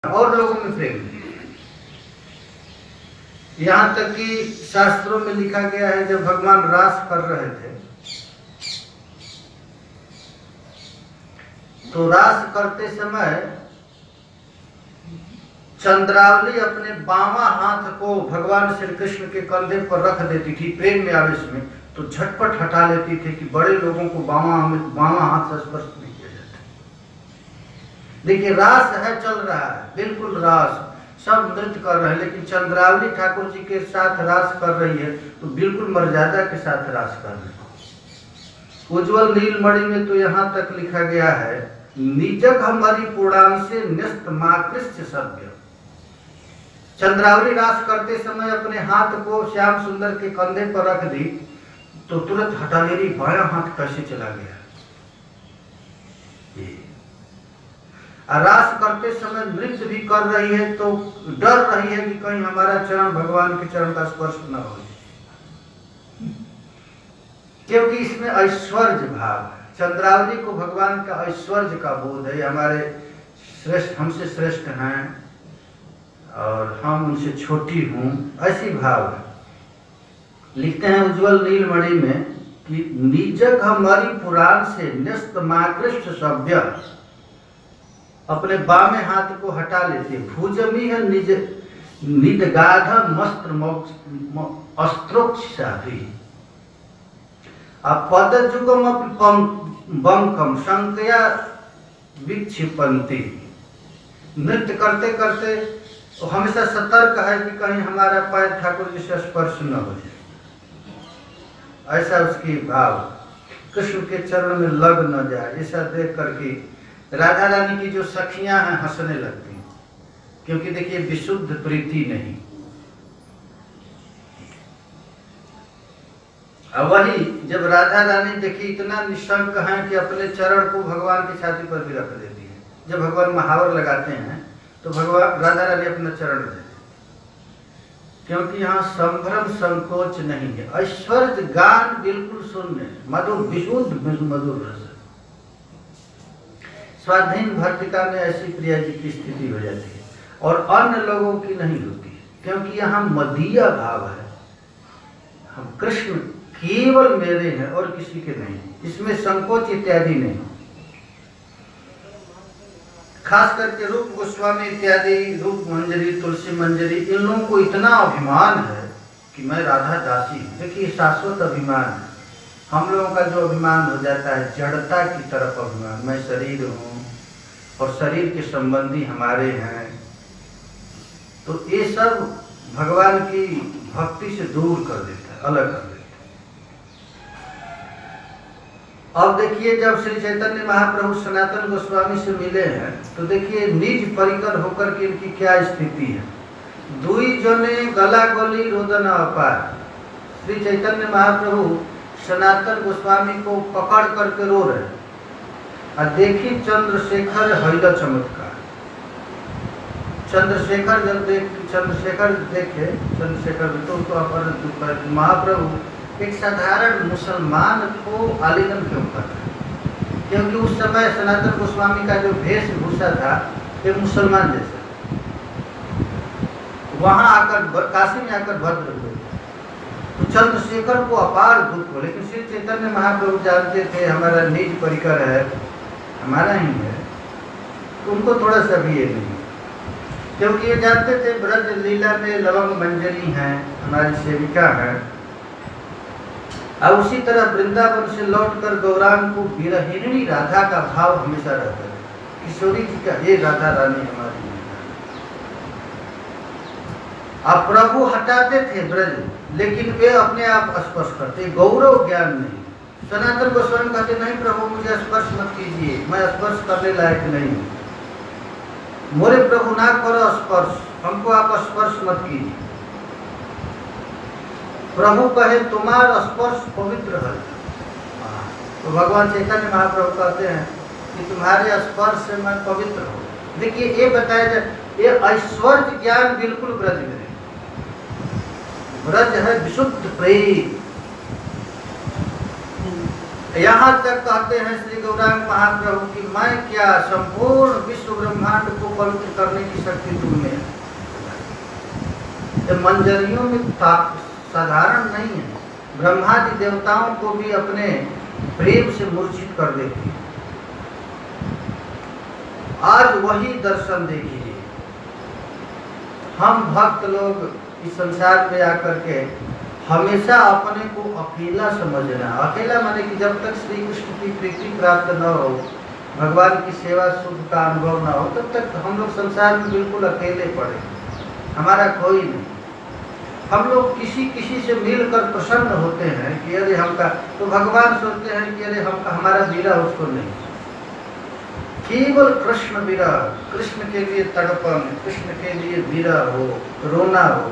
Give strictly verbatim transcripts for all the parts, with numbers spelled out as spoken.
और लोगों में प्रेम नहीं। यहाँ तक कि शास्त्रों में लिखा गया है जब भगवान रास कर रहे थे तो रास करते समय चंद्रावली अपने बामा हाथ को भगवान श्री कृष्ण के कंधे पर रख देती थी प्रेम में आवेश में, तो झटपट हटा लेती थी कि बड़े लोगों को बामा बामा हाथ से स्पर्श नहीं किया जाता। देखिए रास है, चल रहा है, बिल्कुल रास, सब नृत्य कर रहे हैं, लेकिन चंद्रावली ठाकुर जी के साथ रास कर रही है तो बिल्कुल मर्यादा के साथ रास कर रही है। उज्ज्वल नीलमणि में तो यहाँ तक लिखा गया है, निजग हमारी पुराण से न्यस्त माकृष्ट सभ्य। चंद्रावली रास करते समय अपने हाथ को श्याम सुंदर के कंधे पर रख दी तो तुरंत हटा ले रही, बायां हाथ कैसे चला गया। ये रास करते समय नृत्य भी कर रही है तो डर रही है कि कहीं हमारा चरण भगवान के चरण का स्पर्श न हो, क्योंकि इसमें ऐश्वर्य भाव है। चंद्रावली को भगवान का ऐश्वर्य का बोध है, हमारे श्रेष्ठ, हमसे श्रेष्ठ हैं और हम उनसे छोटी हूं, ऐसी भाव है। लिखते हैं उज्ज्वल नीलमणि में कि निजक हमारी पुराण से न्यस्त माकृष्ट सभ्य, अपने बामे हाथ को हटा लेते, भुजमी है निज निदगाध मस्त्र अस्त्रोक्षाभि पद जुगम बंकम संकया विक्षिपंती। नृत्य करते करते तो हमेशा सतर्क है कि कहीं हमारा पैर ठाकुर जी से स्पर्श न हो जाए, ऐसा उसकी भाव, कृष्ण के चरण में लग न जाए। ऐसा देख करके राधा रानी की जो सखियां हैं हंसने लगती, क्योंकि देखिए विशुद्ध प्रीति नहीं। अब वही जब राधा रानी देखिए इतना निशंक है कि अपने चरण को भगवान की छाती पर भी रख देती है, जब भगवान महावर लगाते हैं तो भगवान राधा रानी अपना चरण दे देती, क्योंकि यहाँ संभ्रम संकोच नहीं है। ऐश्वर्य गान बिल्कुल शून्य, मधुर विशुद्ध मधुर रस। स्वाधीन भर्तिका में ऐसी प्रिया जी की स्थिति हो जाती है और अन्य लोगों की नहीं होती है, क्योंकि यहाँ मदीय भाव है। हम कृष्ण केवल मेरे हैं और किसी के नहीं, इसमें संकोच इत्यादि नहीं। खास करके रूप गोस्वामी इत्यादि, रूप मंजरी, तुलसी मंजरी, इन लोगों को इतना अभिमान है कि मैं राधा दासी। देखिए शाश्वत अभिमान है। हम लोगों का जो अभिमान हो जाता है जड़ता की तरफ अभिमान, मैं शरीर हूँ और शरीर के संबंधी हमारे हैं, तो ये सब भगवान की भक्ति से दूर कर देता है, अलग कर देता है। अब देखिए जब श्री चैतन्य महाप्रभु सनातन गोस्वामी से मिले हैं तो देखिए निज परिकर होकर के इनकी क्या स्थिति है। दुई जने गला गली रोदन अपार। श्री चैतन्य महाप्रभु सनातन गोस्वामी को पकड़ करके रो रहे और देखी चंद्रशेखर हैला चमत्कार। चंद्रशेखर जब देख चंद्रशेखर देखे चंद्रशेखर तो, तो महाप्रभु एक साधारण मुसलमान को आलिंगन क्यों कर रहे हैं, क्योंकि उस समय सनातन गोस्वामी का जो वेशभूषा था ये मुसलमान जैसा, वहां आकर काशी में आकर भद्र हुए, तो चंद्रशेखर को अपार दुख हो। लेकिन श्री चैतन्य महाप्रभु जानते थे हमारा निज परिकर है, हमारा ही है, तो उनको थोड़ा सा भी ये नहीं, क्योंकि ये जानते थे ब्रज लीला में लवंग मंजरी हैं, हमारी सेविका है। अब उसी तरह वृंदावन से लौटकर गौरांग को विरहिणी राधा का भाव हमेशा रहता है, किशोरी जी का, ये राधा रानी हमारी। अब प्रभु हटाते थे ब्रज, लेकिन वे अपने आप स्पर्श करते, गौरव ज्ञान नहीं। सनातन गोस्वामी कहते नहीं प्रभु मुझे स्पर्श मत कीजिए, मैं स्पर्श करने लायक नहीं, मोरे प्रभु ना करो स्पर्श, हमको आप स्पर्श मत कीजिए। प्रभु कहे तुम्हारा स्पर्श पवित्र है, तो भगवान चैतन्य महाप्रभु कहते हैं कि तुम्हारे स्पर्श से मैं पवित्र हूँ। देखिए ये बताया जाए, ये ऐश्वर्य ज्ञान बिल्कुल ब्रज में है। ब्रज है विशुद्ध प्रेम, यहाँ तक कहते हैं श्री गौरांग महाप्रभु की मैं क्या संपूर्ण विश्व ब्रह्मांड को पवित्र करने की शक्ति तुमने है। ये मंजरियों में साधारण नहीं है, ब्रह्मादि देवताओं को भी अपने प्रेम से मूर्छित कर देती है। आज वही दर्शन देखिए। हम भक्त लोग इस संसार में आकर के हमेशा अपने को अकेला समझना। अकेला माने कि जब तक श्री कृष्ण की प्रीति प्राप्त न हो, भगवान की सेवा सुख का अनुभव न हो, तब तक हम लोग संसार में बिल्कुल अकेले पड़े, हमारा कोई नहीं। हम लोग किसी किसी से मिलकर प्रसन्न होते हैं कि अरे हमका, तो भगवान सोचते हैं कि अरे हमका हमारा विरह उसको नहीं। केवल कृष्ण विरह, कृष्ण के लिए तड़पन, कृष्ण के लिए विरह हो, रोना हो।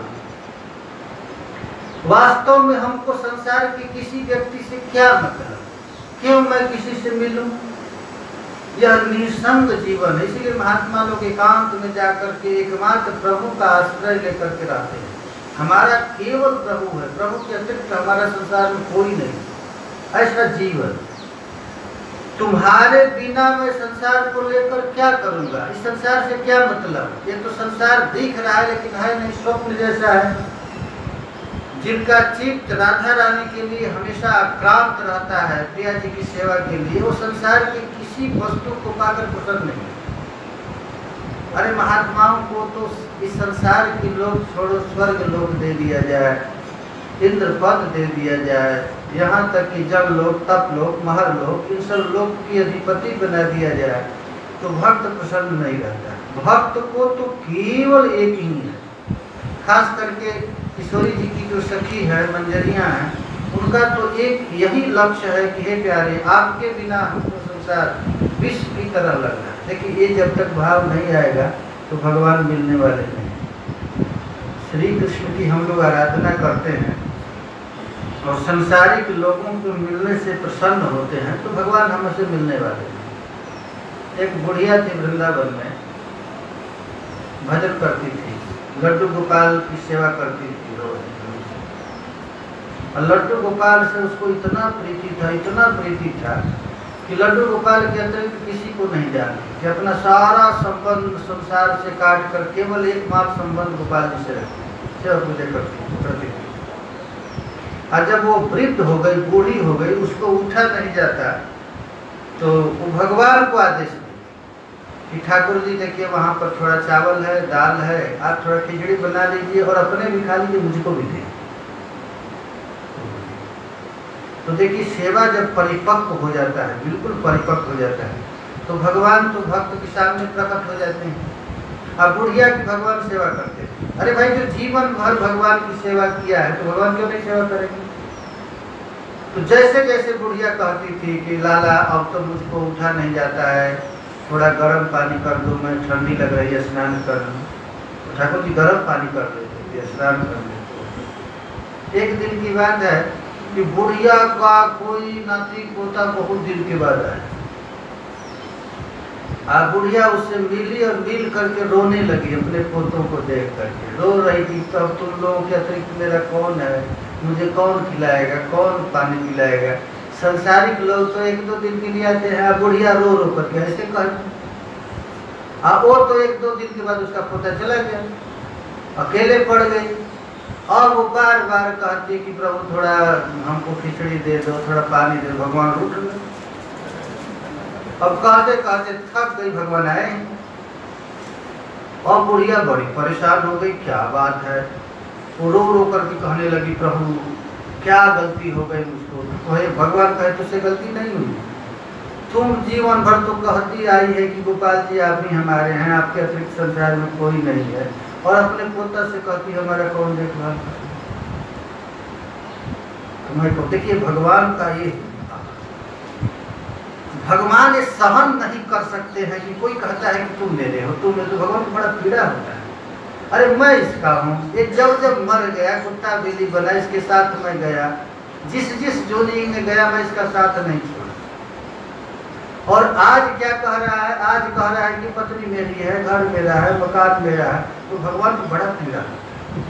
वास्तव में हमको संसार के किसी व्यक्ति से क्या मतलब, क्यों मैं किसी से मिलूं? यह निसंग जीवन है। इसीलिए महात्मा लोग एकांत में जाकर के एकमात्र प्रभु का आश्रय लेकर के रहते हैं। हमारा केवल प्रभु है, प्रभु के अतिरिक्त हमारा संसार में कोई नहीं। ऐसा जीवन, तुम्हारे बिना मैं संसार को लेकर क्या करूंगा? इस संसार से क्या मतलब? ये तो संसार दिख रहा है लेकिन है नहीं, स्वप्न जैसा है। जिनका चित्त राधा रानी के लिए हमेशा आक्रांत रहता है, प्रिया जी की सेवा के लिए, वो संसार के किसी वस्तु को पाकर प्रसन्न नहीं। अरे महात्माओं को तो इस संसार के लोग छोड़ो, स्वर्ग लोक दे दिया जाए, इंद्र पद दे दिया जाए, यहाँ तक कि जब लोग, तप लोग, महर लोग, इन सब लोग की अधिपति बना दिया जाए तो भक्त प्रसन्न नहीं रहता। भक्त को तो केवल एक ही है। खास करके किशोरी जी की जो सखी है, मंजरियाँ हैं, उनका तो एक यही लक्ष्य है कि हे प्यारे, आपके बिना हमको संसार विष की तरह लग रहा है। लेकिन ये जब तक भाव नहीं आएगा तो भगवान मिलने वाले नहीं। श्री कृष्ण की हम लोग आराधना करते हैं और संसारिक लोगों को मिलने से प्रसन्न होते हैं, तो भगवान हमसे मिलने वाले हैं। एक बुढ़िया थी वृंदावन में, भजन करती थी, लड्डू गोपाल की सेवा करती थी रोज। और लड्डू गोपाल से उसको इतना प्रीति था, इतना प्रीति था कि लड्डू गोपाल के अतिरिक्त किसी को नहीं जानती कि अपना सारा संबंध संसार से काट कर केवल एकमात्र संबंध गोपाल जी से रखती, सेवा पूजा करती थी। और जब वो वृद्ध हो गई, बूढ़ी हो गई, उसको उठा नहीं जाता, तो वो भगवान को आदेश दी कि ठाकुर जी देखिए वहाँ पर थोड़ा चावल है, दाल है, आप थोड़ा खिचड़ी बना लीजिए और अपने भी खा लीजिए, मुझको भी दे। तो देखिए सेवा जब परिपक्व हो जाता है, बिल्कुल परिपक्व हो जाता है, तो भगवान तो भक्त के सामने प्रकट हो जाते हैं। अब बुढ़िया की भगवान सेवा करते हैं। अरे भाई, जो जीवन भर भगवान की सेवा किया है तो भगवान क्यों नहीं सेवा करेंगे? तो जैसे जैसे बुढ़िया कहती थी कि लाला अब तो मुझको उठा नहीं जाता है, थोड़ा गर्म पानी कर दो, मैं ठंडी लग रही है, स्नान कर लूँ। तो ठाकुर जी गर्म पानी कर देते थे, स्नान कर देते। एक दिन की बात है कि बुढ़िया का कोई नाती पोता बहुत दिन के बाद आया। आ बुढ़िया उससे मिली और मिल करके रोने लगी अपने पोतों को देख करके, रो रही थी, तब तुम लोगों के अतिरिक्त मेरा कौन है, मुझे कौन खिलाएगा, कौन पानी पिलाएगा? संसारिक लोग तो एक दो दिन के लिए आते हैं, बुढ़िया रो रो करके ऐसे कहते। हाँ, वो तो एक दो दिन के बाद उसका पोता चला गया, अकेले पड़ गई। और वो बार बार कहती कि प्रभु थोड़ा हमको खिचड़ी दे दो, थोड़ा पानी दे दो। भगवान उठ गए। अब कहते कहते थक गई, भगवान आए और बुढ़िया बड़ी परेशान हो गई, क्या बात है? वो रो रो करके कहने लगी, प्रभु क्या गलती हो गई मुझको? तो भगवान कहे तुझसे गलती नहीं हुई, तुम जीवन भर तो कहती आई है कि गोपाल जी आप ही हमारे हैं, आपके अतिरिक्त संसार में कोई नहीं है, और अपने पोता से कहती हमारा कौन देखभाल करे? तुम्हें को देखिए भगवान का ये, भगवान ये सहन नहीं कर सकते हैं कि कोई कहता है कि तुम ले रहे हो, तुम ले, तो भगवान को बड़ा पीड़ा होता है। अरे मैं इसका हूँ, ये जब जब मर गया, कुत्ता बिल्ली बना, इसके साथ मैं गया, जिस जिस जोनी में गया मैं इसका साथ नहीं छोड़ा। और आज क्या कह रहा है? आज कह रहा है कि पत्नी मेरी है, घर मेरा है, मकान मेरा है, तो भगवान को बड़ा पीड़ा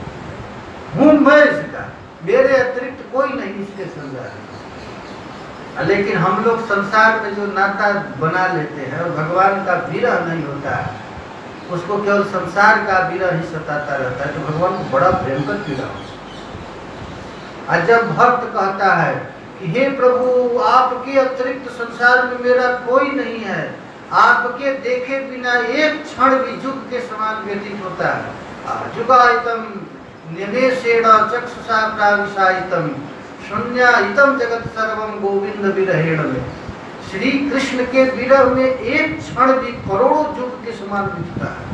हूँ मैं इसका, मेरे अतिरिक्त कोई नहीं इसके संसार। लेकिन हम लोग संसार में जो नाता बना लेते हैं और भगवान का विरह नहीं होता है, उसको केवल संसार का विरह ही सताता रहता है, तो भगवान को बड़ा भयंकर पीड़ा होता है। और जब भक्त कहता है कि हे प्रभु, आपके अतिरिक्त संसार में मेरा कोई नहीं है, आपके देखे बिना एक क्षण भी जुग के समान व्यतीत होता है। जुगायतम निमेषेण चक्षुषा प्राविशायितम शून्यायितम जगत सर्वम गोविंद विरहेण में। श्री कृष्ण के विरह में एक क्षण भी करोड़ों युग के समान बीतता है।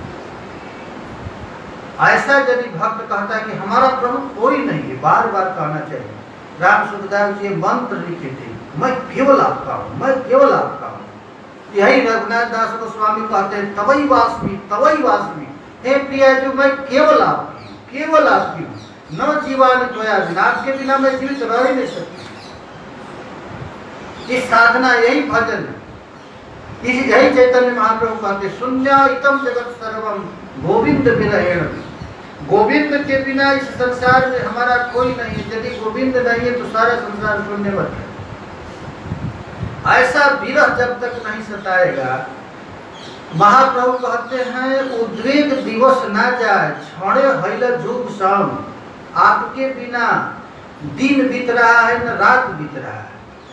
ऐसा यदि भक्त कहता है कि हमारा प्रभु कोई नहीं है, बार बार कहना चाहिए। राम सुखदेव जी मंत्र लिखे थे, मैं केवल आपका हूँ, मैं केवल आपका हूँ। यही रघुनाथ दास गोस्वामी कहते हैं, तवई वास्मी तवई वास्मी, हे प्रिया जो मैं केवल आपकी हूँ, केवल आपकी हूँ, न जीवान त्वया बिना, आपके बिना मैं जीवित रह ही नहीं सकती। इस साधना यही भजन, इसी यही चैतन्य महाप्रभु कहते शून्यायितम जगत सर्वम गोविंद विरहेण। गोविंद के बिना इस संसार में हमारा कोई नहीं है। यदि गोविंद नहीं है तो सारा संसार शून्य बन है। ऐसा विरह जब तक नहीं सताएगा, महाप्रभु कहते हैं उद्वेग दिवस ना जाए क्षणे हैल जुग शाम। आपके बिना दिन बीत रहा है न रात बीत रहा है,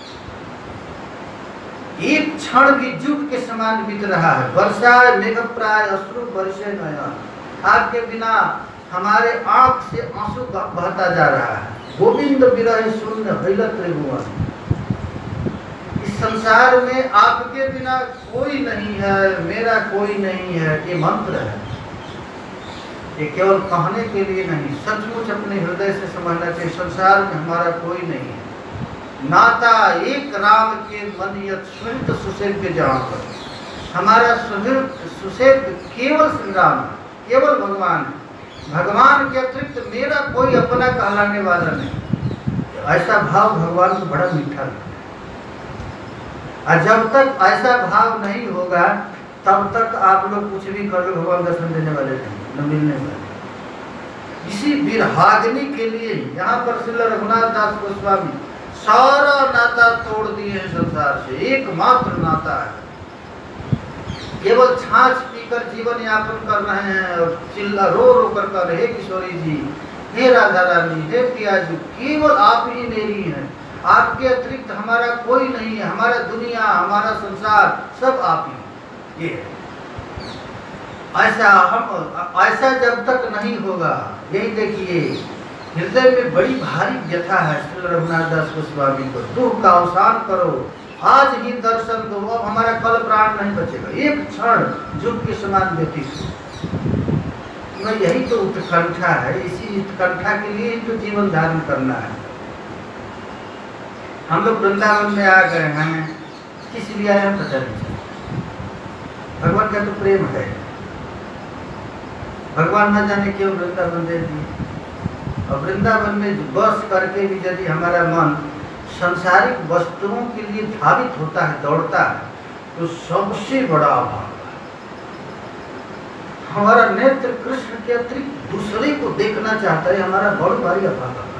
एक क्षण भी जुग के समान बीत रहा है। वर्षा मेघ प्राय अश्रु वर्षे नयन, आपके बिना हमारे आंख से आंसू बहता जा रहा है। गोविंद विरह शून्य हैल त्रिभुवन। इस संसार में आपके बिना कोई नहीं है, मेरा कोई नहीं है, ये मंत्र है। ये केवल कहने के लिए नहीं, सचमुच अपने हृदय से समझना चाहिए। संसार में हमारा कोई नहीं है। नाता एक राम के मन यत सुहृद सुसेव्य जहाँ पर, हमारा सुहृद सुसेव्य केवल श्री राम, केवल भगवान है। भगवान के अतिरिक्त मेरा कोई अपना कहलाने वाला नहीं। ऐसा भाव भगवान को बड़ा मीठा लगता है। और जब तक ऐसा भाव नहीं होगा तब तक आप लोग कुछ भी कर लो, भगवान दर्शन देने वाले नहीं, न मिलने वाले। इसी विरहाग्नि के लिए यहाँ पर श्री रघुनाथ दास गोस्वामी सारा नाता तोड़ दिए हैं संसार से। एकमात्र नाता है, केवल छाछ पीकर जीवन यापन कर रहे हैं और चिल्ला रो रो कर कर, हे किशोरी जी, हे राधा रानी, हे प्रिया जी, केवल आप ही मेरी हैं, आपके अतिरिक्त हमारा कोई नहीं है। हमारा दुनिया, हमारा संसार सब आप ही। ये ऐसा हम ऐसा जब तक नहीं होगा, यही देखिए हृदय में बड़ी भारी व्यथा है श्री रघुनाथ दास गोस्वामी को। दुख का अवसान करो, आज ही दर्शन दो, अब हमारा कल प्राण नहीं बचेगा। एक क्षण जुग के समान व्यतीत। मैं यही तो उत्कंठा है, इसी उत्कंठा के लिए तो जीवन धारण करना है। हम लोग वृंदावन में आ गए हैं, किस लिए आए हैं पता नहीं। भगवान का तो प्रेम है, भगवान न जाने क्यों वृंदावन दे दिए। और वृंदावन में बस करके भी यदि हमारा मन सांसारिक वस्तुओं के लिए धावित होता है, दौड़ता है, तो सबसे बड़ा अभाव है। हमारा नेत्र कृष्ण के अतिरिक्त दूसरे को देखना चाहता है, हमारा बड़ा भारी अभाव है।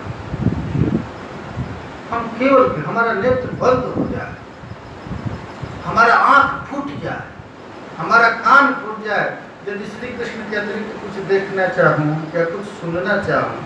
हम केवल हमारा नेत्र बंद हो जाए, हमारा आंख फूट जाए, हमारा कान फूट जाए, यदि श्री कृष्ण के अतिरिक्त कुछ देखना चाहूँ या कुछ सुनना चाहूँ,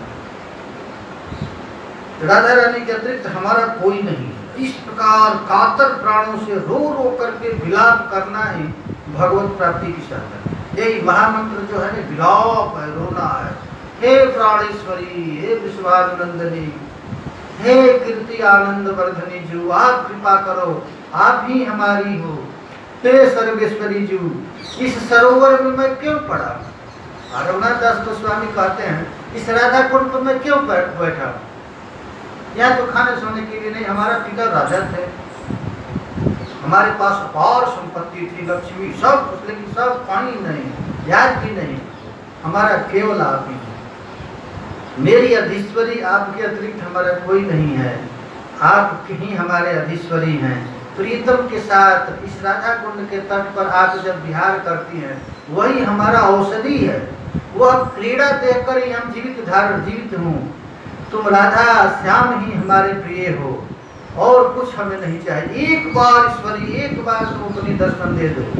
राधा रानी के अतिरिक्त हमारा कोई नहीं। इस प्रकार कातर प्राणों से रो रो करके विलाप करना ही भगवत प्राप्ति की साधन। यही महामंत्र जो है ना, विलाप है, रोना है। हे प्राणेश्वरी, हे विश्वानंदनी, हे कीर्ति आनंद वर्धनी जू, आप कृपा करो, आप ही हमारी हो। हे सर्वेश्वरी जू, इस सरोवर में मैं क्यों पड़ा? रघुनाथ दास गोस्वामी कहते हैं, इस राधा कुंड पर मैं क्यों बैठा? यहाँ तो खाने सोने के लिए नहीं, हमारा पिता राजा थे, हमारे पास अपार संपत्ति थी, लक्ष्मी सब कुछ, लेकिन सब पानी नहीं, याद भी नहीं, हमारा केवल आप ही है। मेरी अधीश्वरी, आपके अतिरिक्त हमारा कोई नहीं है, आप ही हमारे अधीश्वरी हैं। प्रीतम के साथ इस राधा कुंड के तट पर आप जब विहार करती हैं, वही हमारा औषधि है। वह क्रीड़ा देखकर ही हम जीवित धारण जीवित हूँ। तुम राधा श्याम ही हमारे प्रिय हो, और कुछ हमें नहीं चाहिए। एक बार ईश्वरी, एक बार तो अपनी दर्शन दे दो।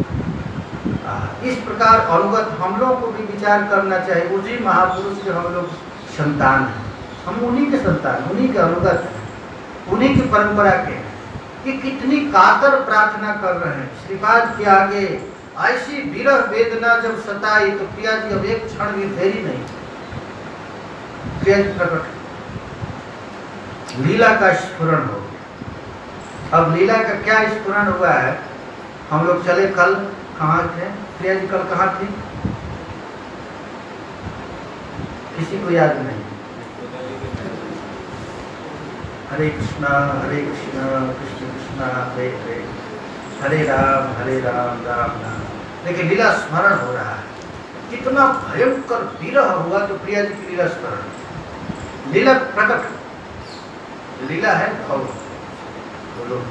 इस प्रकार अनुगत हम लोग को भी विचार करना चाहिए। उसी महापुरुष के हम लोग संतान हैं, हम उन्हीं के संतान, उन्हीं के अनुगत हैं, उन्हीं की परंपरा के हैं। कि कितनी कातर प्रार्थना कर रहे हैं श्रीपाद के आगे। ऐसी विरह वेदना जब सताई तो प्रिया जी अब एक क्षण भी देरी नहीं, प्रिया जी प्रकट, लीला का स्फुरण हो गया। अब लीला का क्या स्फुरण हुआ है? हम लोग चले कल, कहाँ थे प्रिया जी? कल कहाँ थी? किसी को याद नहीं। हरे कृष्णा हरे कृष्णा कृष्ण कृष्णा हरे हरे, हरे राम हरे राम राम राम। लेकिन लीला स्मरण हो रहा है। कितना भयंकर विरह हुआ तो प्रिया जी की लीला स्मरण, लीला प्रकट, लीला है और बोलो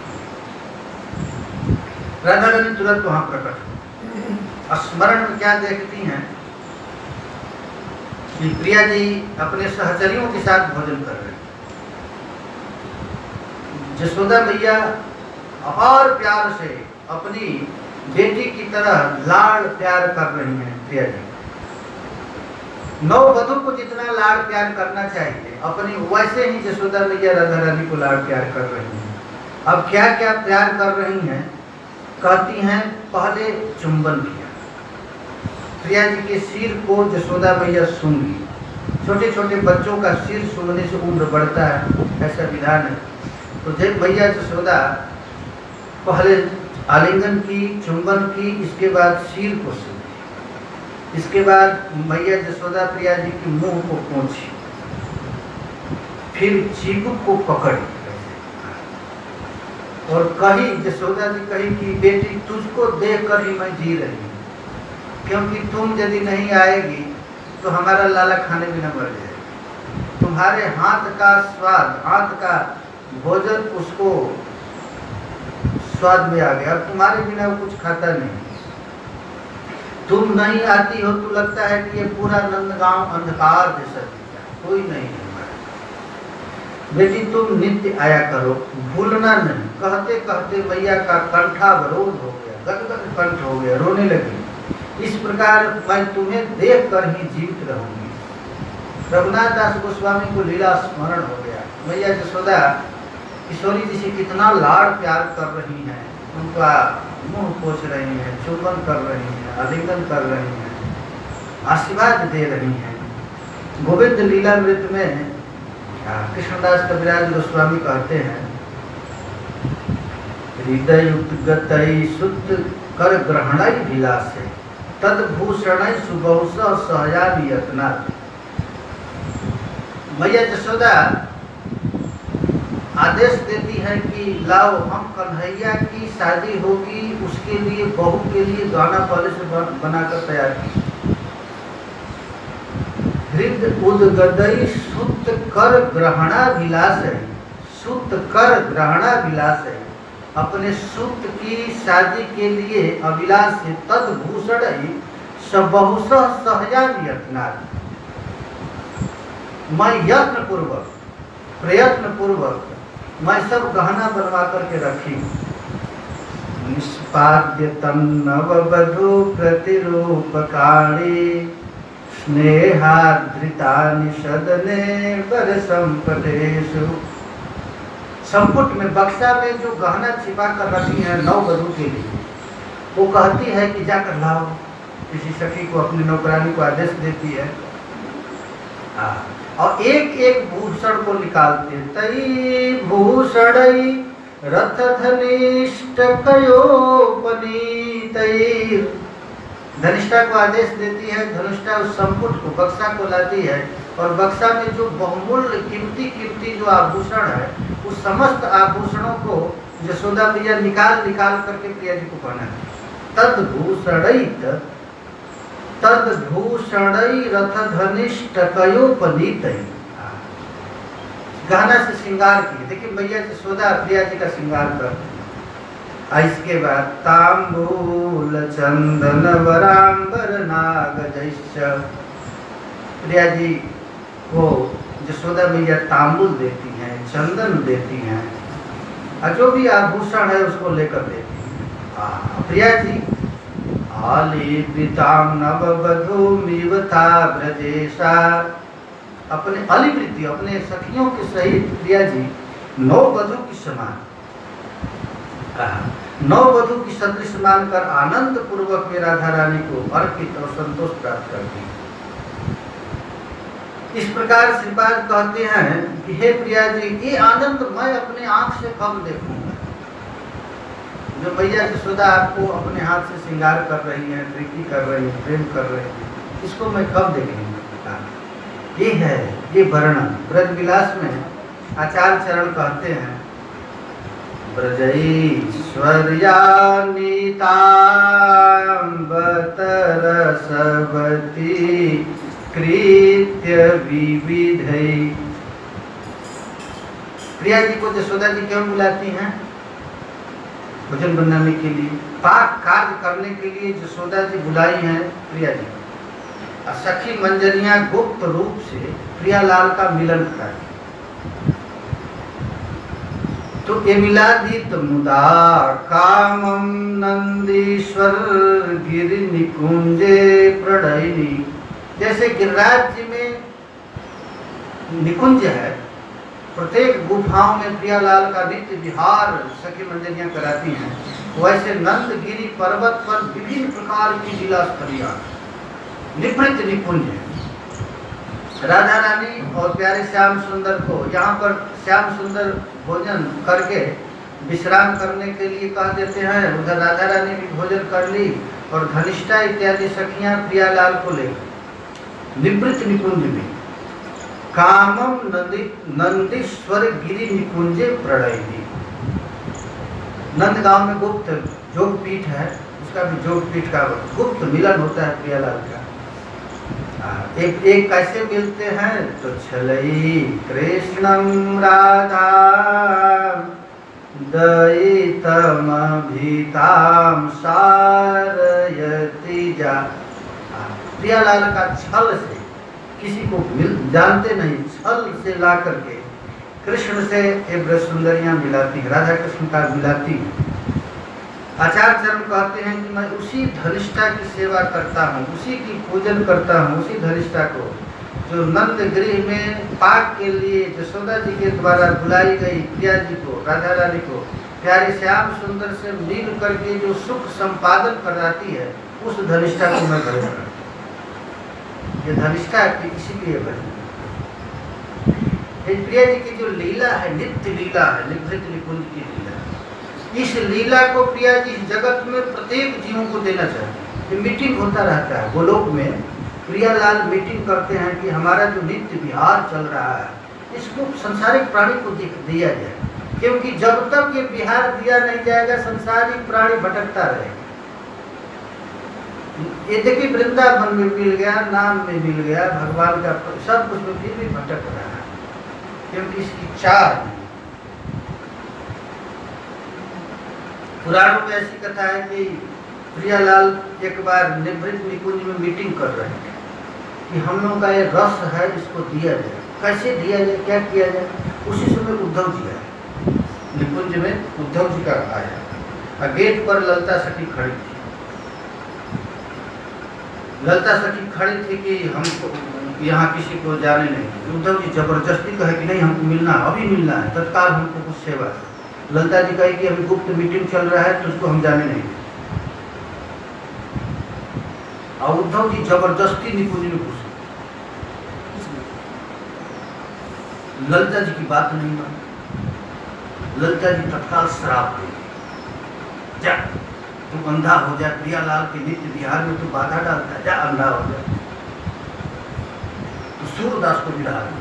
राधा रानी तुरंत वहां प्रकट। स्मरण में क्या देखती हैं कि प्रिया जी अपने सहचरियों के साथ भोजन कर रहे हैं। यशोदा मैया अपार प्यार से अपनी बेटी की तरह लाड़ प्यार कर रही हैं प्रिया जी। नववधु को जितना लाड़ प्यार करना चाहिए अपनी, वैसे ही यशोदा मैया राधा रानी को लाड़ प्यार कर रही हैं। अब क्या क्या प्यार कर रही हैं? कहती हैं पहले चुंबन किया, प्रिया जी के सिर को यशोदा मैया सूंघी। छोटे छोटे बच्चों का सिर सूंघने से उम्र बढ़ता है, ऐसा विधान है। तो जब मैया यशोदा पहले आलिंगन की, चुंबन की, इसके बाद सिर को सूंघी, इसके बाद मैया यशोदा प्रिया जी की मुंह को पोंछी, फिर चिबुक को पकड़ी और कही, यशोदा जी कही कि बेटी तुझको देखकर ही मैं जी रही हूँ, क्योंकि तुम यदि नहीं आएगी तो हमारा लाला खाने बिना मर जाएगा। तुम्हारे हाथ का स्वाद, हाथ का भोजन उसको स्वाद में आ गया, अब तुम्हारे बिना वो कुछ खाता नहीं। तुम नहीं आती हो तो लगता है कि ये पूरा नंदगांव अंधकार जैसा दिखता है, कोई नहीं है हमारा। बेटी तुम नित्य आया करो, भूलना नहीं। कहते कहते मैया का कंठावरोध हो गया, गदगद कंठ हो गया, रोने लगी। इस प्रकार मैं तुम्हें देख कर ही जीवित रहूंगी। रघुनाथ दास गोस्वामी को लीला स्मरण हो गया। मैया यशोदा किशोरी जी से कितना लाड़ प्यार कर रही हैं, उनका मुंह पोछ रही हैं, चुंबन कर रही हैं, आलिंगन कर रही हैं, आशीर्वाद दे रही हैं। गोविंद लीलामृत में कृष्णदास कविराज गोस्वामी कहते हैं, हृदय गतई सुत कर ग्रहणई विलासे तदभूषण सुबहुस सहयामी यत्ना। मैया यशोदा आदेश देती है कि लाओ हम कन्हैया की शादी होगी, उसके लिए बहू के लिए गाना पहले से बनाकर तैयार की। हृदय उदगदई सुत कर ग्रहणा विलास है, सुत कर ग्रहणा विलास है, अपने सुत की शादी के लिए अभिलाष से तदभूषण सबहुस सहयामी यत्ना। मैं यत्न पूर्वक, प्रयत्न पूर्वक मैं सब गहना बनवा करके रखी। निष्पाद्य तन्नव बधु प्रतिरूपकाणी स्नेहाद्रिता निषदने बर संपदेशु। संपुट में, बक्सा में जो गहना छिपा कर रखी है नौ वधु के लिए, वो कहती है कि जाकर लाओ। किसी सखी को, अपनी नौकरानी को आदेश देती है आ, और एक एक भूषण को निकालते हैं। तई भूषणई रथ धनिष्ठ कयोपनीतई। धनिष्ठा को आदेश देती है, धनुष्ठा उस संपुट को, बक्सा को लाती है और बक्सा में जो बहुमूल्य कीमती कीमती जो आभूषण है, उस समस्त आभूषणों को यशोदा मैया निकाल निकाल करके प्रिया जी को पहनाती। तदभूषणई तदभूषणई रथ धनिष्ठ कयोपनीतई। गहना से श्रृंगार किए। देखिए मैया यशोदा प्रिया जी का श्रृंगार करती है। इसके बाद तांबूल चंदन वरांबर नाग जैश्च। प्रिया जी को यशोदा मैया तांबूल देती हैं, चंदन देती हैं, और जो भी आभूषण है उसको लेकर देती है। प्रिया जी अलिवृतां नववधूमिवता ब्रजेशा, अपने अलिवृति अपने सखियों के सहित प्रिया जी नववधू की समान नववधू की सदृश मानकर आनंद पूर्वक में राधा रानी को अर्पित और संतोष प्राप्त करती है। इस प्रकार श्रीपाद कहते हैं कि हे प्रिया जी, ये आनंद मैं अपने आंख से कब देखूंगा। जो मैया यशोदा आपको अपने हाथ से श्रृंगार कर रही है, प्रीति कर रही है, प्रेम कर रही है, इसको मैं कब देखूंगा। ये है ये वर्णन ब्रज विलास में आचार्य चरण कहते हैं, ब्रजैश्वर्यान्विताम्बतरसवती कृत्य विविधै। प्रिया जी को यशोदा जी क्यों बुलाती हैं? भोजन बनाने के लिए, पाक कार्य करने के लिए यशोदा जी बुलाई हैं प्रिया जी। और सखी मंजरियां गुप्त रूप से प्रियालाल का मिलन कराती। तो ये मिलादित मुदा कामम नंदीश्वर गिरि निकुंजे प्रणयिनी। जैसे गिरिराज जी में निकुंज है, प्रत्येक गुफाओं में प्रियालाल का नित्य विहार सखी मंजरियां कराती हैं, वैसे नंदगिरी पर्वत पर विभिन्न प्रकार की लीला स्थलियां निवृत्त निकुंज है। राधा रानी और प्यारे श्याम सुंदर को यहाँ पर श्याम सुंदर भोजन करके विश्राम करने के लिए कह देते हैं। उधर राधा रानी भी भोजन कर ली और धनिष्ठा इत्यादि सखियां प्रियालाल को लेकर निवृत्त निकुंज में कामम नंदी नंदीश्वर गिरि निकुंजे प्रणयिनी। नंदगांव में गुप्त जोग पीठ है, उसका भी जोग पीठ का गुप्त मिलन होता है प्रियालाल का। एक एक कैसे मिलते हैं? तो छलई कृष्णम राधा दयितमभिताम सारयति जा। प्रियालाल का छल से, किसी को मिल जानते नहीं, छल से ला करके कृष्ण से ये ब्रज सुंदरियां मिलाती हैं, राधा कृष्ण का मिलाती हैं। आचार्य चरण कहते हैं कि मैं उसी धनिष्ठा की सेवा करता हूँ, उसी की पूजन करता हूँ, उसी धनिष्ठा को जो नंद गृह में पाक के लिए यशोदा जी के द्वारा बुलाई गई प्रिया जी को, राधा रानी को प्यारे श्याम सुंदर से मिल करके जो सुख संपादन कराती है, उस धनिष्ठा को मैं भरे करता हूँ। ये धनिष्ठा की इसीलिए बनी। प्रिया जी की जो लीला है, नित्य लीला है, निवृत्त निकुंज की लीला, इस लीला को प्रिया जी जगत में प्रत्येक जीवों को देना चाहते हैं। ये मीटिंग होता रहता है गोलोक में, प्रियालाल मीटिंग करते हैं कि हमारा जो नित्य विहार चल रहा है इसको संसारिक प्राणी को दिया जाए, क्योंकि जब तक ये विहार दिया नहीं जाएगा संसारिक प्राणी भटकता रहेगा। ये देखिए वृंदावन में मिल गया, नाम में मिल गया, भगवान का सब कुछ में फिर भी भटक रहा है, क्योंकि इसकी चार पुराणों में ऐसी कथा है कि प्रियालाल एक बार निवृत्त निकुंज में मीटिंग कर रहे थे कि हम लोग का ये रस है इसको दिया जाए, कैसे दिया जाए, क्या किया जाए। उसी समय उद्धव जी आए निकुंज में, उद्धव जी का आया और गेट पर ललता सखी खड़ी थी। ललता सखी खड़ी थी कि हमको यहाँ किसी को जाने नहीं। उद्धव जी जबरदस्ती कहे कि नहीं हमको मिलना है, अभी मिलना है, तत्काल हमको कुछ सेवा है। ललता जी कहे कि अभी गुप्त मीटिंग चल रहा है तो उसको हम जाने नहीं। और उद्धव जी जबरदस्ती निकुंज में घुसे। ललता जी की बात नहीं मानी। ललता जी तत्काल श्राप दे, जा तू अंधा हो जा, प्रियालाल के नित्य विहार में तू बाधा डालता है, जा अंधा हो जा। तो सूरदास को विदा दिया,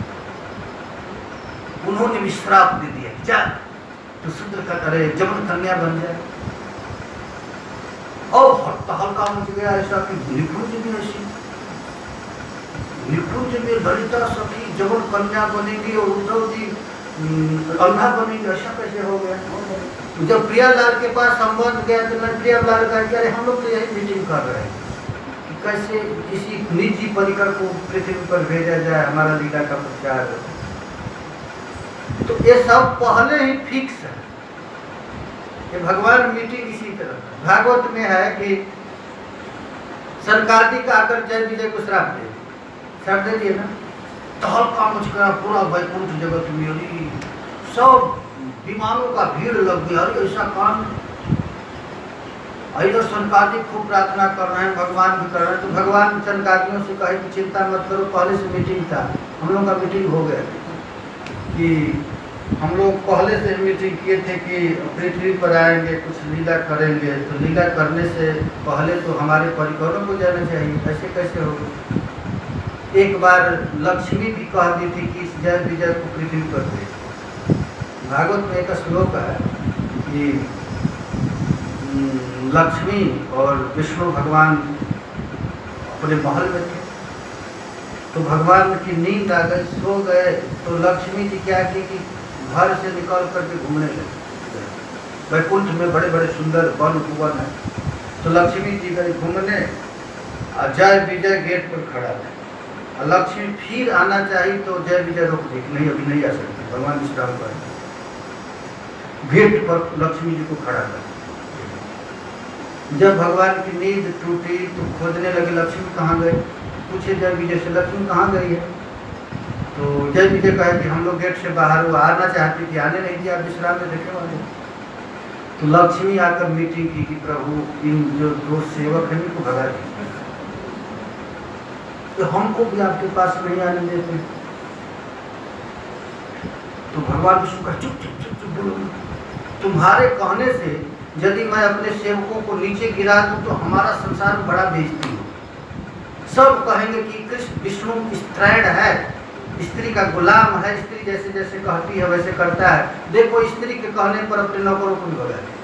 उन्होंने भी श्राप दे दिया, जा तो शूद्र का करे जमन कन्या बन जाए। और हल्का मच गया ऐसा कि निकुंज में ऐसी निकुंज में ललिता सखी जमन कन्या बनेगी और उद्धव जी अंधा बनेंगे, ऐसा कैसे हो गया। जब प्रियालाल के पास संबंध गया तो मैं प्रियालाल का अरे हम लोग तो यही मीटिंग कर रहे हैं कि कैसे किसी निजी परिकर को पृथ्वी पर भेजा जाए, हमारा लीला का प्रचार हो। तो ये सब पहले ही फिक्स है। कि भगवान मीटिंग इसी तरह। भागवत में है कि संकार्तिक आकर जय विजय को श्राप दे श्राप दे दिए ना, तहलका मच गया पूरा वैकुंठ जगत में, अरे सब विमानों का भीड़ लग गया, अरे ऐसा काम। इधर संकार्तिक खूब प्रार्थना कर रहे हैं, भगवान भी कर रहे हैं, तो भगवान संकार्तियों से कहे कि चिंता मत करो, पहले से मीटिंग था, हम लोग का मीटिंग हो गया कि हम लोग पहले से मीटिंग किए थे कि पृथ्वी पर आएंगे, कुछ लीला करेंगे, तो लीला करने से पहले तो हमारे परिकरों को जाना चाहिए, ऐसे कैसे होगा। एक बार लक्ष्मी भी कह दी थी कि इस जय विजय को पृथ्वी पर दे। भागवत में एक श्लोक है कि लक्ष्मी और विष्णु भगवान अपने महल में थे, तो भगवान की नींद आ गई, सो गए, तो लक्ष्मी जी क्या की कि घर से निकल करके घूमने लगे। वैकुंठ में बड़े बड़े सुंदर वन उपवन है, तो लक्ष्मी जी गई घूमने, जय विजय गेट पर खड़ा था। लक्ष्मी फिर आना चाहिए तो जय विजय रोक दी, नहीं अभी नहीं आ सकती, भगवान विश्राम पर। गेट पर लक्ष्मी जी को खड़ा कर, जब भगवान की नींद टूटी तो खोजने लगे लक्ष्मी कहाँ गए, पूछे जय विजय से लक्ष्मी कहाँ गई है, तो जय विजय कहे कि हम लोग गेट से बाहर वो आना चाहती थी, आने नहीं दिया, विश्राम में देखे वाले। तो लक्ष्मी आकर मीटिंग की कि प्रभु इन जो दो सेवक हैं इनको भगा दीजिए, तो हमको भी आपके पास नहीं आने देते। तो भगवान विष्णु का चुप चुप चुप चुप बोलो, तुम्हारे कहने से यदि मैं अपने सेवकों को नीचे गिरा दूं तो हमारा संसार बड़ा बेइज्जती हो, सब कहेंगे कि कृष्ण विष्णु स्त्रैण है, स्त्री का गुलाम है, स्त्री जैसे जैसे कहती है वैसे करता है, देखो स्त्री के कहने पर अपने नौकरों को भी भगा दे।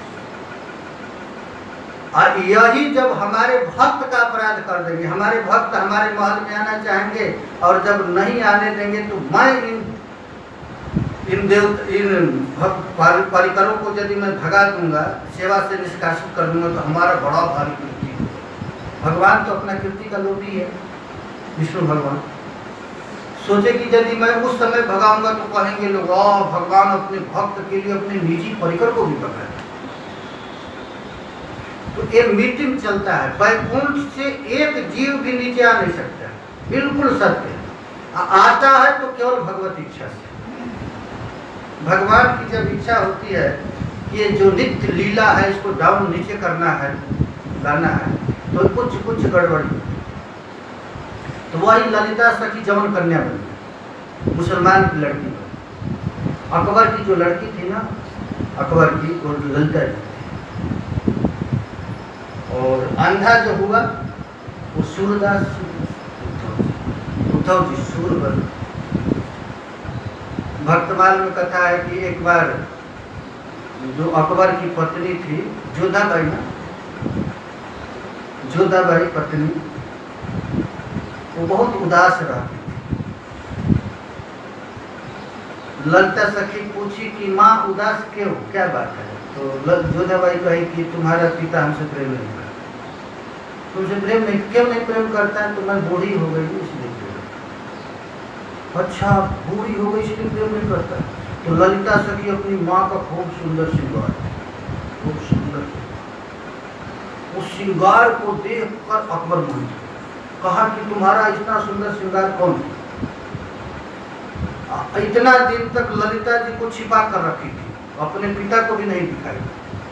और यही जब हमारे भक्त का अपराध कर देंगे, हमारे भक्त हमारे महल में आना चाहेंगे और जब नहीं आने देंगे तो मैं इन इन देव इन परिकरों को यदि मैं भगा दूंगा, सेवा से निष्कासित कर दूंगा, तो हमारा बड़ा भारी कीर्ति होगा। भगवान तो अपना कीर्ति का लोभी है, विष्णु भगवान सोचे कि यदि मैं उस समय भगाऊंगा तो कहेंगे लोग वाह भगवान अपने भक्त के लिए अपने निजी परिकर को भी भगा। तो ये मीटिंग चलता है, वैकुंठ से एक जीव भी नीचे आ नहीं सकता, बिल्कुल सत्य। आता है तो केवल भगवत इच्छा से। भगवान की जब इच्छा होती है ये जो नित्य लीला है इसको डाउन नीचे करना है, लाना है, तो कुछ कुछ गड़बड़ी, तो वही ललिता सखी जमन कन्या बनी, मुसलमान की लड़की बनी। अकबर की जो लड़की थी ना, अकबर की वो ललिता जी थी, और अंधा जो हुआ वो सूरदास उद्धव जी सूर बन। भक्तमाल में कथा है कि एक बार जो अकबर की पत्नी थी जोधाबाई ना, जोधाबाई पत्नी, वो बहुत उदास रहती थी। ललिता सखी पूछी कि माँ उदास क्यों, क्या बात है, तो जोधाबाई कही कि तुम्हारा पिता हमसे प्रेम नहीं करता। तुमसे प्रेम नहीं, क्यों नहीं प्रेम करता है, तो मैं बूढ़ी हो गई इसलिए। अच्छा बूढ़ी हो गई इसलिए प्रेम नहीं करता। तो ललिता सखी अपनी माँ का खूब सुंदर श्रृंगार, खूब सुंदर, उस श्रृंगार को देखकर अकबर मोहित कहा कि तुम्हारा इतना सुंदर श्रृंगार कौन है। इतना दिन तक ललिता जी को छिपा कर रखी थी, अपने पिता को भी नहीं दिखाई,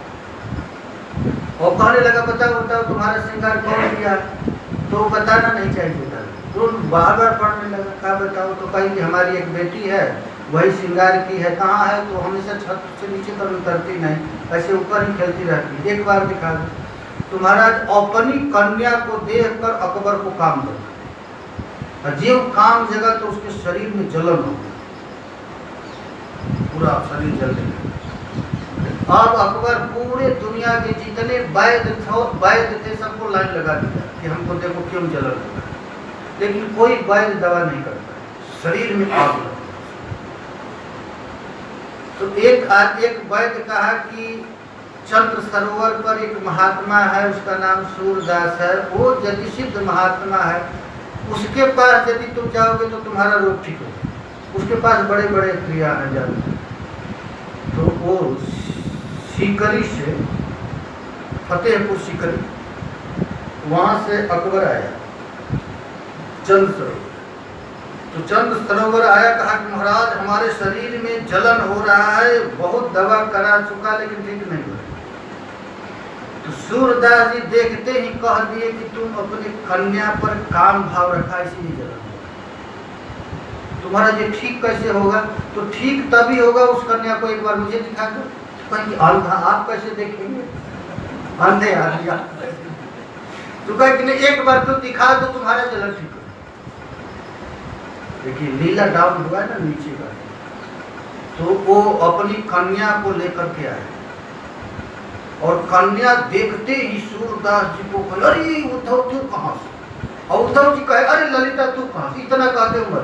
और कहने लगा बताओ बताओ तुम्हारा श्रृंगार कौन किया, तो बताना नहीं चाहिए था। तो बार बार पढ़ने लगा, क्या बताओ, तो कही कि हमारी एक बेटी है वही श्रृंगार की है, कहाँ है, तो हमेशा छत से नीचे कभी उतरती नहीं, ऐसे ऊपर ही खेलती रहती, एक बार दिखा दो। तो महाराज अपनी कन्या को देखकर अकबर को काम लगा, जीव काम जगा तो उसके शरीर में जलन हो, पूरा शरीर जलने लगा। अब अकबर पूरे दुनिया के जितने वैद्य थे वैद्य थे सबको लाइन लगा दिया कि हमको देखो क्यों जलन लगा, लेकिन कोई वैद्य दवा नहीं करता, शरीर में आग लगा। तो एक एक वैद्य कहा कि चंद्र सरोवर पर एक महात्मा है, उसका नाम सूरदास है, वो यदि सिद्ध महात्मा है, उसके पास यदि तुम जाओगे तो तुम्हारा रोग ठीक होगा, उसके पास बड़े बड़े क्रिया हैं जाने। तो वो सीकरी से, फतेहपुर सीकरी, वहाँ से अकबर आया चंद सरोवर। तो चंद सरोवर आया, कहा कि महाराज हमारे शरीर में जलन हो रहा है, बहुत दवा करा चुका लेकिन ठीक नहीं हो रहा। तो सूरदास जी देखते ही कह दिए कि तुम अपने कन्या पर काम भाव रखा, इसीलिए जलन हो रहा। तुम्हारा ये ठीक कैसे होगा? तो ठीक तभी होगा उस कन्या को एक बार मुझे दिखा दो। कहीं अंधा आप कैसे देखेंगे? अंधे आदमी तो कह कि नहीं, एक बार तो दिखा दो, तुम्हारा जलन ठीक हो। देखिए लीला डाउन हुआ है ना नीचे का। तो वो अपनी कन्या को लेकर के आए और कन्या देखते ही सूरदास जी को कहे, अरे उद्धव तू कहाँ से? और उद्धव जी कहे, अरे ललिता तू कहाँ से? इतना कहते उम्र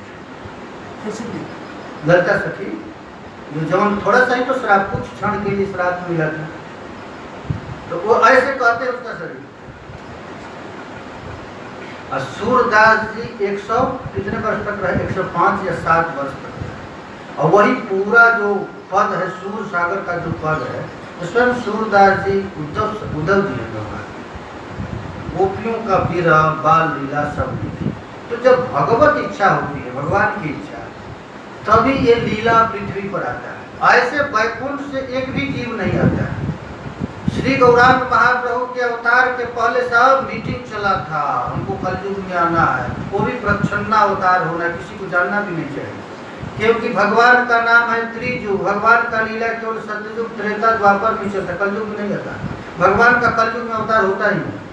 ललिता सखी जो जवान थोड़ा सा ही तो श्राप, कुछ क्षण के लिए श्राप मिला था, तो वो ऐसे कहते उसका शरीर। और सूरदास जी एक सौ कितने वर्ष तक रहे? एक सौ पाँच या सात वर्ष तक रहे। और वही पूरा जो पद है, सूर सागर का जो पद है, उसमें सूरदास जी उद्धव उद्धव जी है, गोपियों का विरह, बाल लीला सब लिखी। तो जब भगवत इच्छा होती है, भगवान की इच्छा, तभी ये लीला पृथ्वी पर आता है। ऐसे वैकुंठ से एक भी जीव नहीं आता है। श्री गौरांग महाप्रभु के अवतार के पहले सब मीटिंग चला था, हमको कलयुग में आना है, वो भी प्रच्छन्न अवतार होना है, किसी को जानना भी नहीं चाहिए, क्योंकि भगवान का नाम है त्रिजुग। भगवान का लीला केवल सतयुग, त्रेता, द्वापर में चलता, कलयुग में नहीं आता। भगवान का कलयुग में अवतार होता ही नहीं।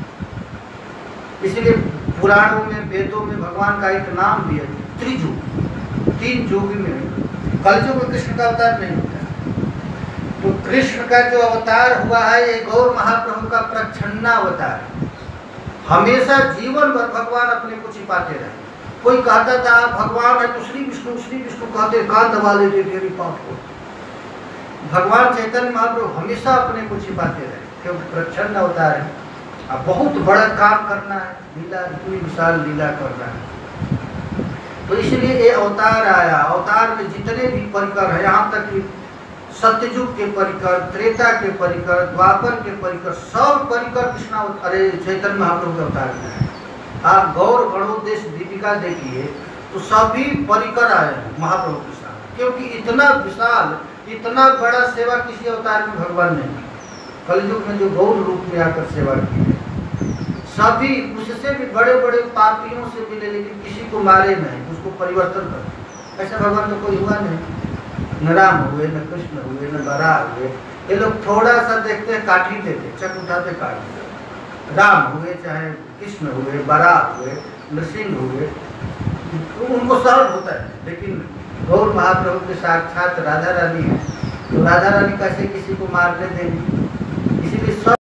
इसलिए पुराणों में, वेदों में भगवान का एक नाम भी है त्रिजुग, तीन युग में। कलयुग में कृष्ण का अवतार नहीं होता। तो कृष्ण का जो अवतार हुआ है ये गौर महाप्रभु का प्रच्छन्न अवतार। हमेशा जीवन भर भगवान अपने को छिपाते रहे। कोई कहता था भगवान है तो श्री विष्णु, श्री विष्णु कहते कान दबा लेते थे पाप को। भगवान चैतन्य महाप्रभु हमेशा अपने को छिपाते रहे, क्योंकि प्रच्छन्न अवतार है। अब बहुत बड़ा काम करना है, लीला, इतनी विशाल लीला करना है, तो इसलिए ये अवतार आया। अवतार में जितने भी परिकर है, यहाँ तक कि सत्ययुग के परिकर, त्रेता के परिकर, द्वापर के परिकर, सब परिकर कृष्णा अरे चैतन्य महाप्रभु के अवतार में है। आप गौर गणोदेश दीपिका देखिए तो सभी परिकर आए हैं महाप्रभु के साथ, क्योंकि इतना विशाल, इतना बड़ा सेवा किसी अवतार में भगवान ने कलयुग में जो गौर रूप में आकर सेवा की है। सभी उससे भी बड़े बड़े पापियों से मिले, लेकिन किसी को मारे नहीं, उसको परिवर्तन कर। ऐसा भगवान तो कोई हुआ नहीं। न राम हुए, न कृष्ण हुए, न बरा हुए। ये लोग थोड़ा सा देखते हैं, काट ही देते, चक उठाते काट देते। राम हुए, चाहे कृष्ण हुए, बरा हुए, नृसिंह हुए, तो उनको सरल होता है। लेकिन गौर महाप्रभु के साक्षात राधा रानी है, तो राधा रानी कैसे किसी को मारने देंगी? इसीलिए